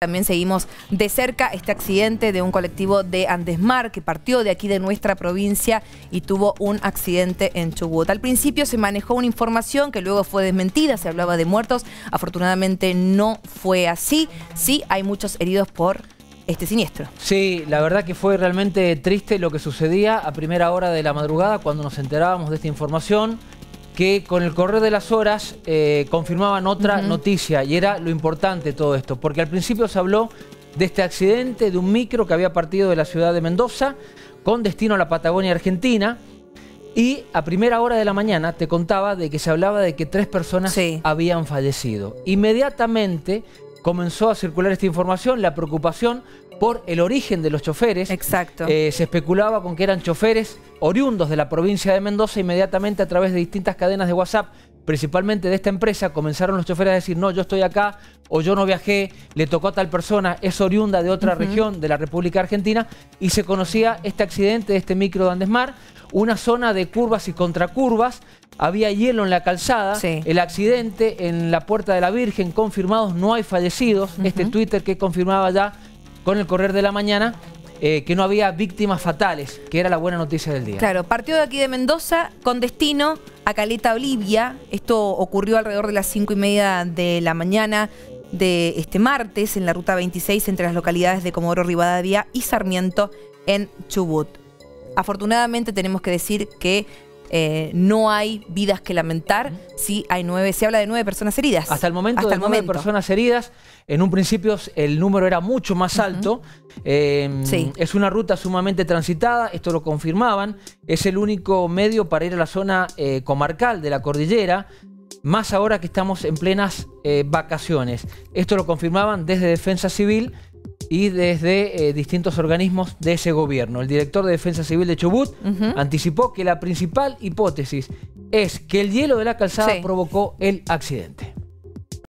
También seguimos de cerca este accidente de un colectivo de Andesmar que partió de aquí de nuestra provincia y tuvo un accidente en Chubut. Al principio se manejó una información que luego fue desmentida, se hablaba de muertos. Afortunadamente no fue así. Sí, hay muchos heridos por este siniestro. Sí, la verdad que fue realmente triste lo que sucedía a primera hora de la madrugada cuando nos enterábamos de esta información, que con el correr de las horas confirmaban otra noticia, y era lo importante de todo esto, porque al principio se habló de este accidente de un micro que había partido de la ciudad de Mendoza con destino a la Patagonia Argentina, y a primera hora de la mañana te contaba de que se hablaba de que 3 personas habían fallecido. Inmediatamente comenzó a circular esta información, la preocupación por el origen de los choferes. Exacto. Se especulaba con que eran choferes oriundos de la provincia de Mendoza. Inmediatamente a través de distintas cadenas de WhatsApp, principalmente de esta empresa, comenzaron los choferes a decir: no, yo estoy acá, o yo no viajé, le tocó a tal persona, es oriunda de otra región de la República Argentina, y se conocía este accidente de este micro de Andesmar, una zona de curvas y contracurvas. Había hielo en la calzada, el accidente en la Puerta de la Virgen, confirmados, no hay fallecidos. Este Twitter que confirmaba ya con el correr de la mañana que no había víctimas fatales, que era la buena noticia del día. Claro, partió de aquí de Mendoza con destino a Caleta Olivia. Esto ocurrió alrededor de las 5:30 de la mañana de este martes en la ruta 26 entre las localidades de Comodoro Rivadavia y Sarmiento en Chubut. Afortunadamente tenemos que decir que no hay vidas que lamentar. Sí, hay 9, se habla de 9 personas heridas. Hasta el momento de 9 personas heridas. En un principio el número era mucho más alto. Es una ruta sumamente transitada, esto lo confirmaban. Es el único medio para ir a la zona comarcal de la cordillera, más ahora que estamos en plenas vacaciones. Esto lo confirmaban desde Defensa Civil y desde distintos organismos de ese gobierno. El director de Defensa Civil de Chubut anticipó que la principal hipótesis es que el hielo de la calzada provocó el accidente.